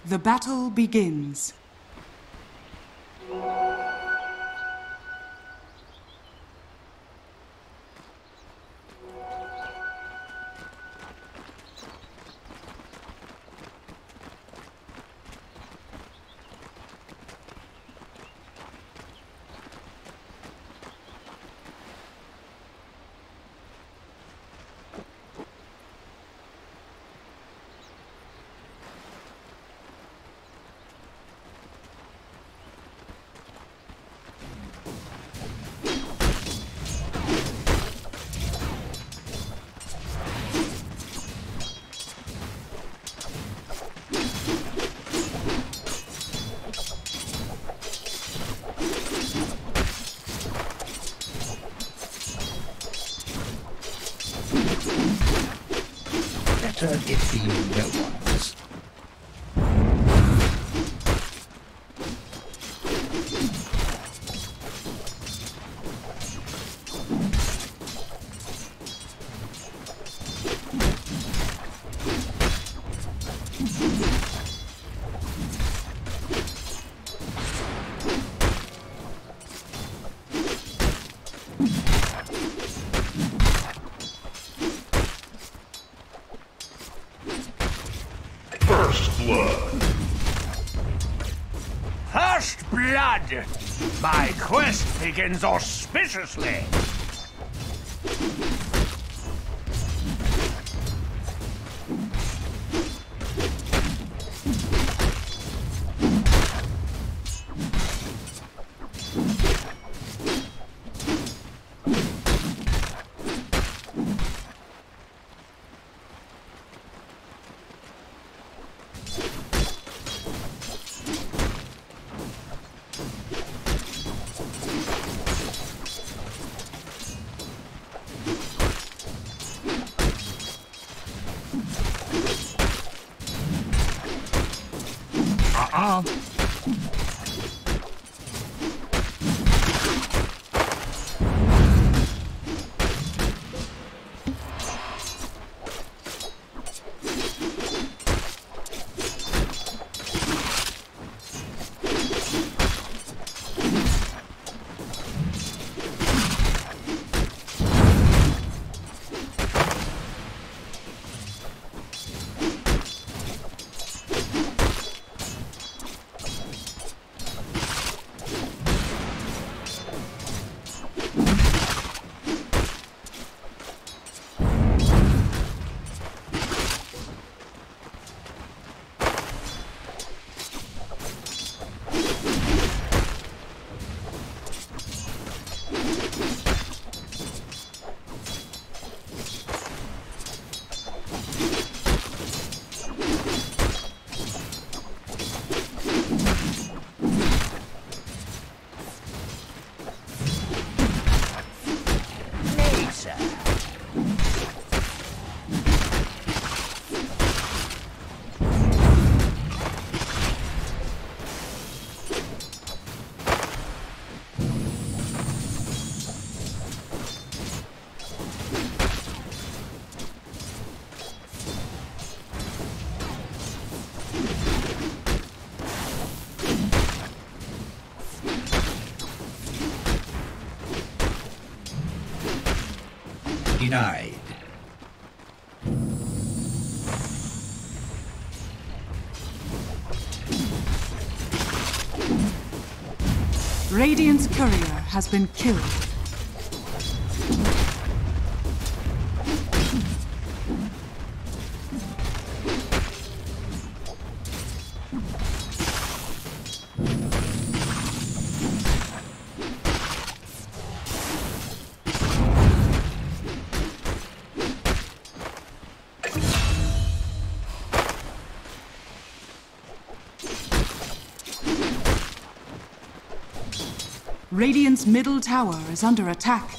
The battle begins. Better it be no one's. First blood! My quest begins auspiciously! Denied. Radiant's courier has been killed. Radiant's middle tower is under attack.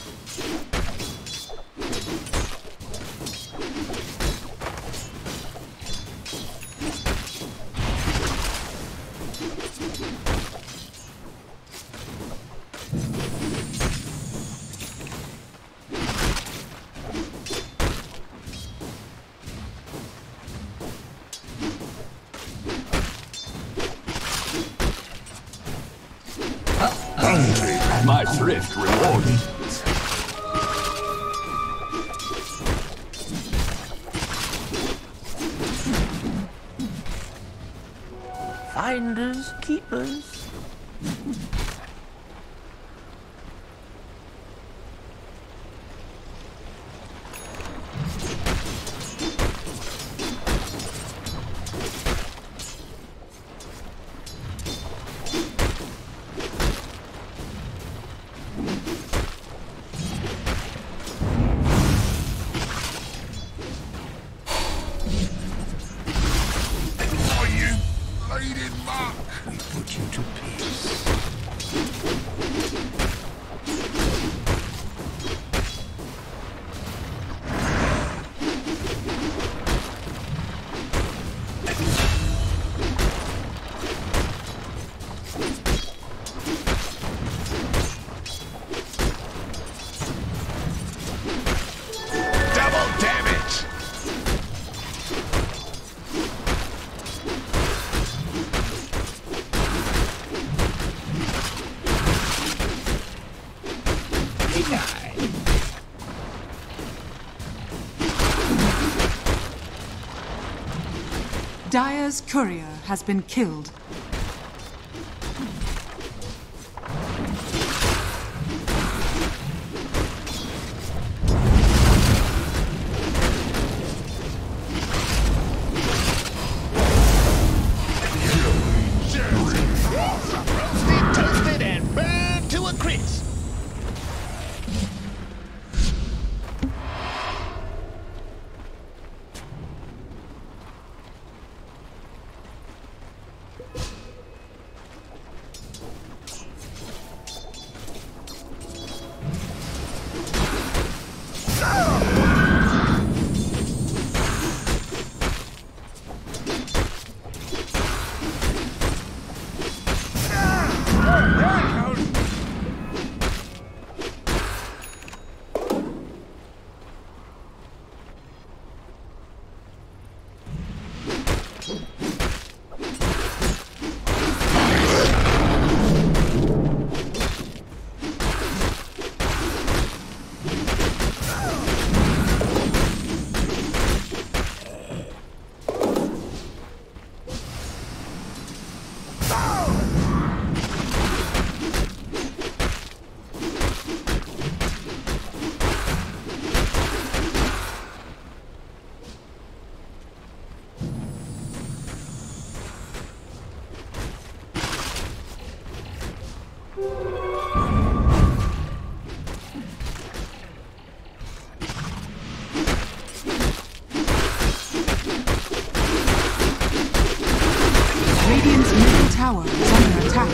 My thrift rewards. Finders, keepers. We put you to peace. Double damage! Dire's courier has been killed. Roasted, toasted, and burned to a crisp. Radiant's middle tower is under attack.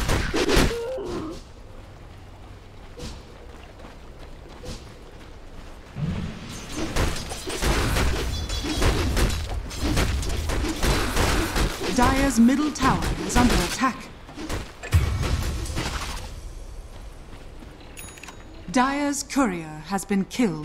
Dire's middle tower is under attack. Dire's courier has been killed.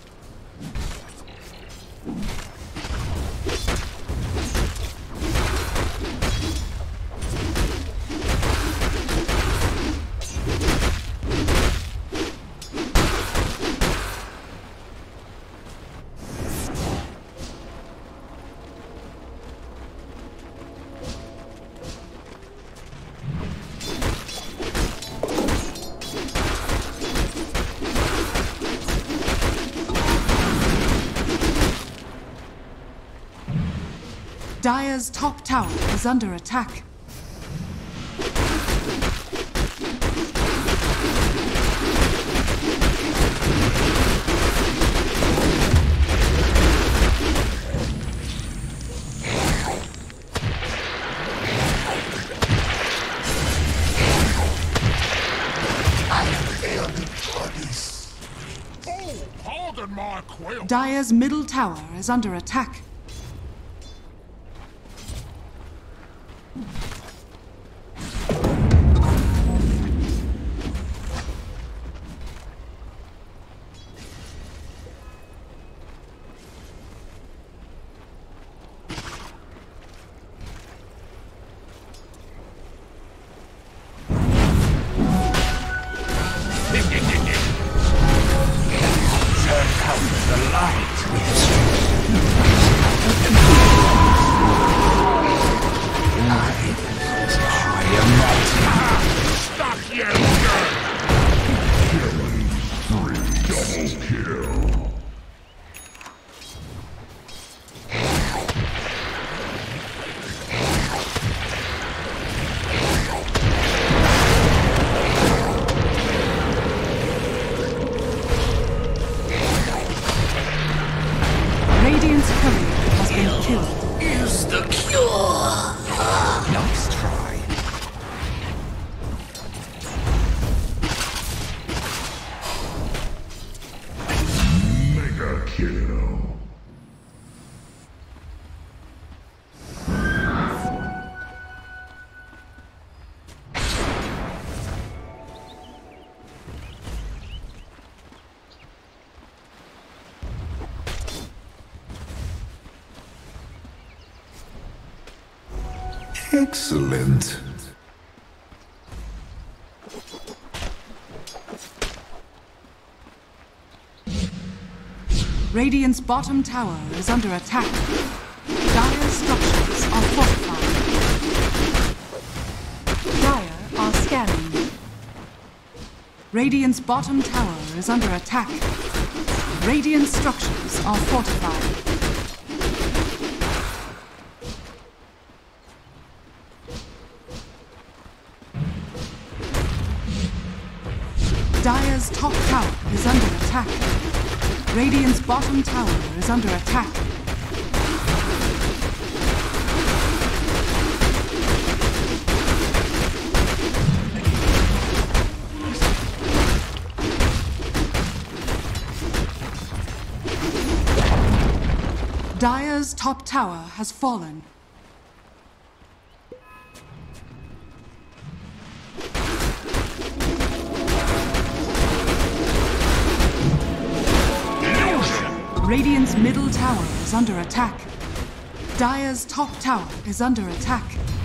Dire's top tower is under attack. Pardon my quill. Dire's middle tower is under attack. kill. Excellent. Radiant's bottom tower is under attack. Dire structures are fortified. Dire are scanning. Radiant's bottom tower is under attack. Radiant structures are fortified. Dire's top tower is under attack. Radiant's bottom tower is under attack. Dire's top tower has fallen. Radiant's middle tower is under attack. Dire's top tower is under attack.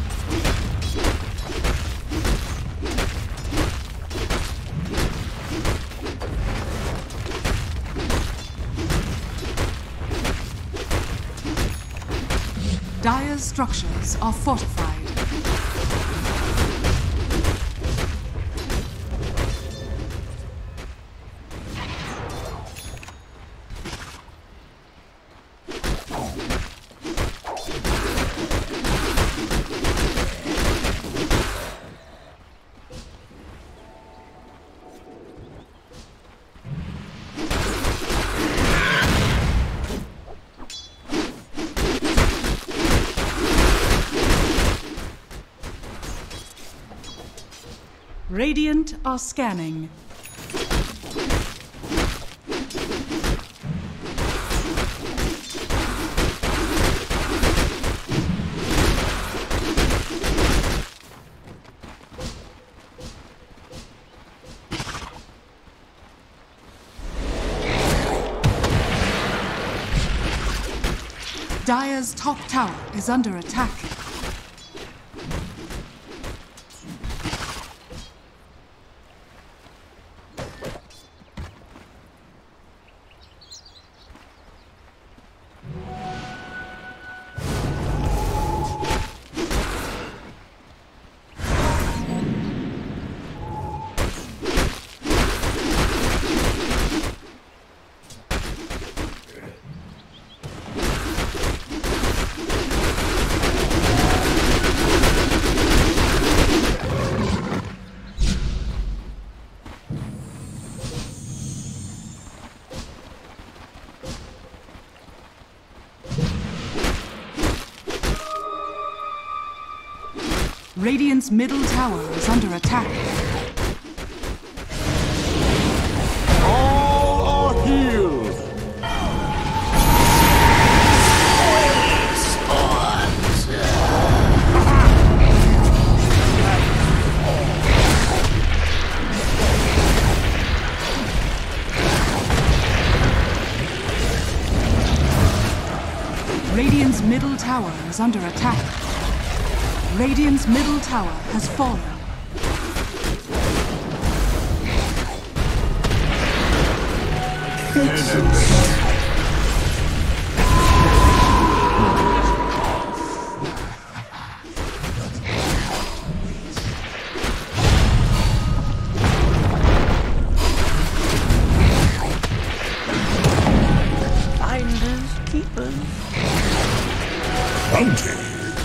Dire's structures are fortified. Radiant are scanning. Dire's top tower is under attack. Radiant's middle tower is under attack. All are healed. Radiant's middle tower is under attack. Radiant's middle tower has fallen. Finders, keepers. Bounty.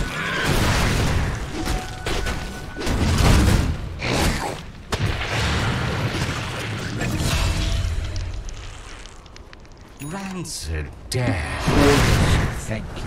Rancid death. Thank you.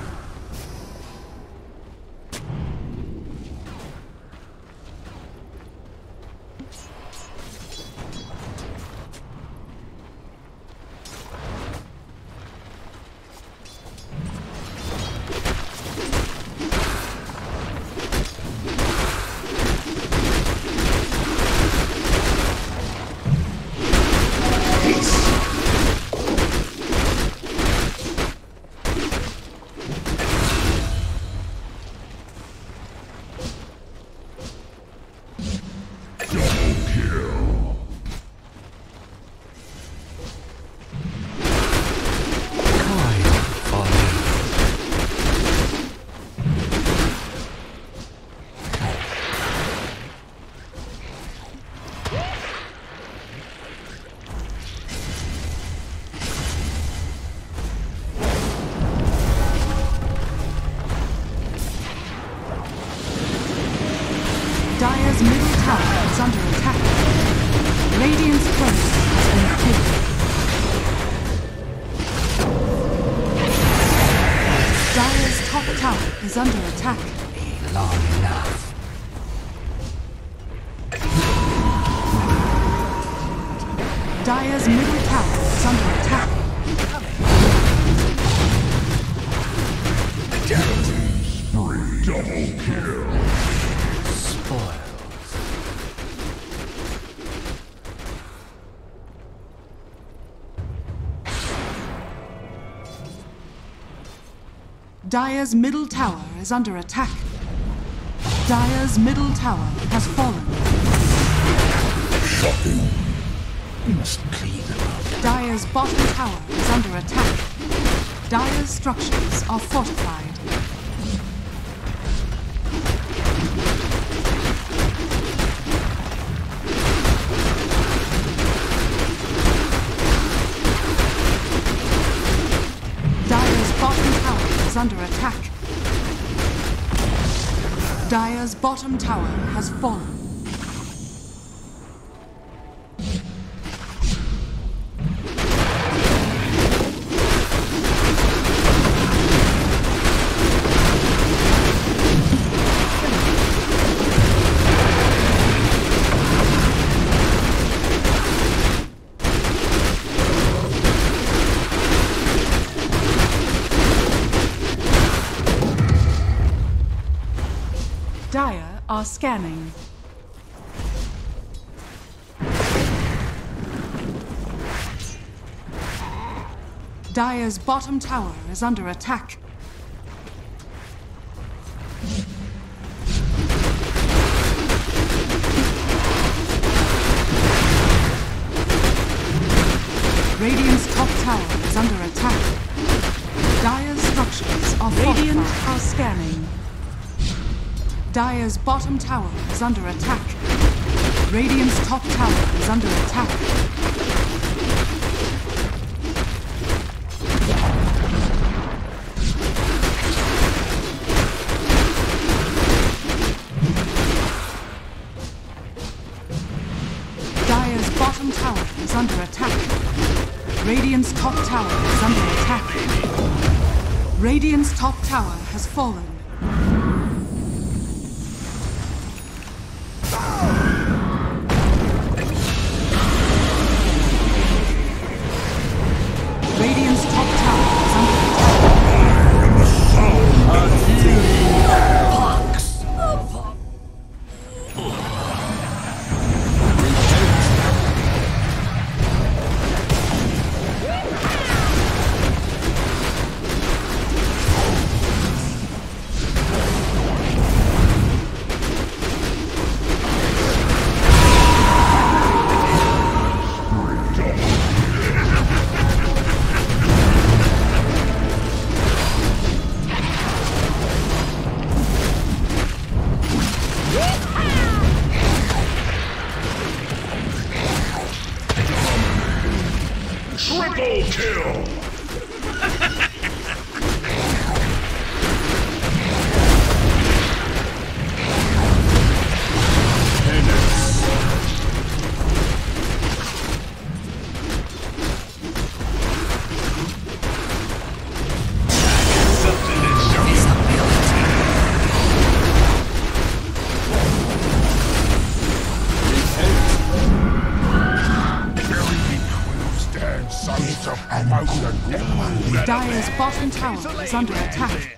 under attack. Long enough. Dire's middle tower is under attack. Double kill. Spoils. Dire's middle tower is under attack. Dire's middle tower has fallen. Shocking. We must clean them up. Dire's bottom tower is under attack. Dire's structures are fortified. Dire's bottom tower is under attack. Dire's bottom tower has fallen. Dire are scanning. Dire's bottom tower is under attack. Radiant's top tower is under attack. Dire's structures are fortified. Radiant are scanning. Dire's bottom tower is under attack. Radiant's top tower is under attack. Dire's bottom tower is under attack. Radiant's top tower is under attack. Radiant's top tower has fallen. Radiant's top tower is under Triple kill! Dire's bottom tower is under attack.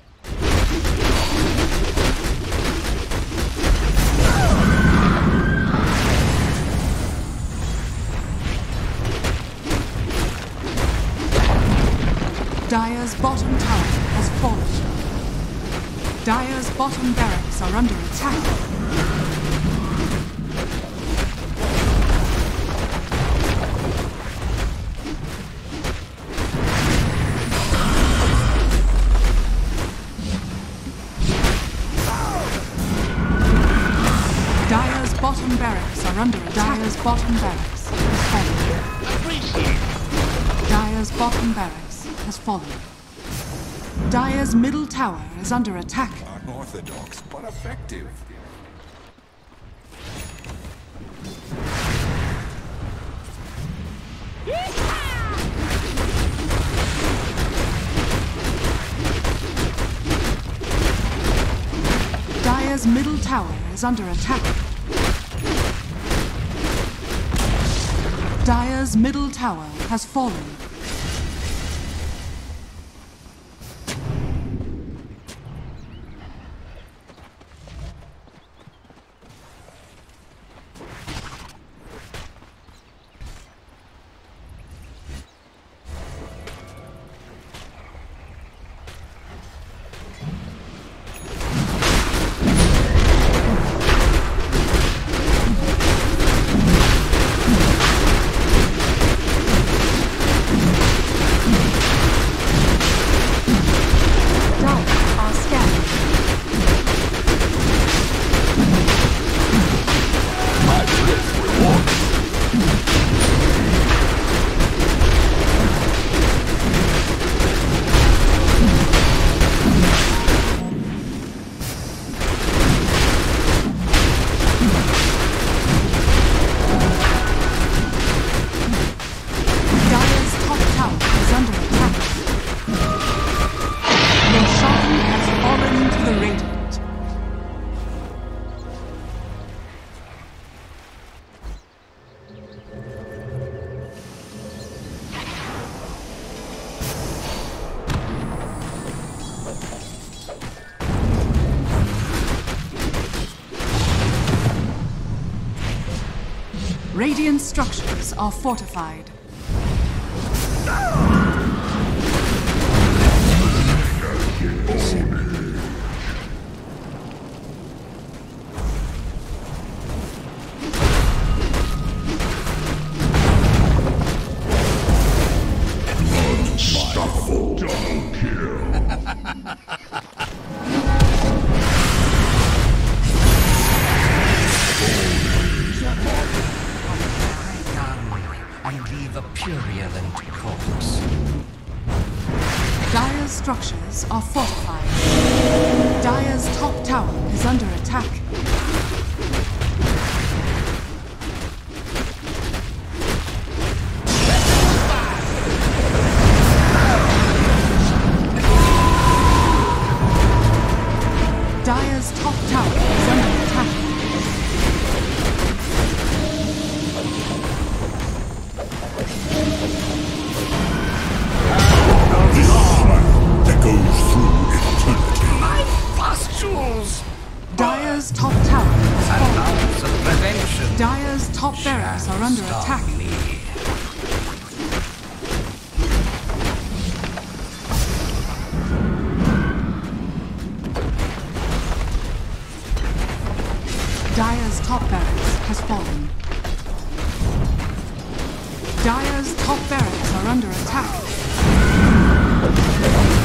Dire's bottom tower has fallen. Dire's bottom barracks are under attack. Dire's bottom barracks are under attack. Dire's bottom barracks has fallen. Dire's bottom barracks has fallen. Dire's middle tower is under attack. Unorthodox, but effective. Dire's middle tower is under attack. Dire's middle tower has fallen. Radiant structures are fortified. Unstoppable double kill. And leave a purulent corpse. Dire's structures are fortified. Dire's top tower is under attack. Dire's top tower is under attack. Dire's top tower is fallen. Dire's top barracks are under attack. Dire's top barracks has fallen. Dire's top barracks are under attack.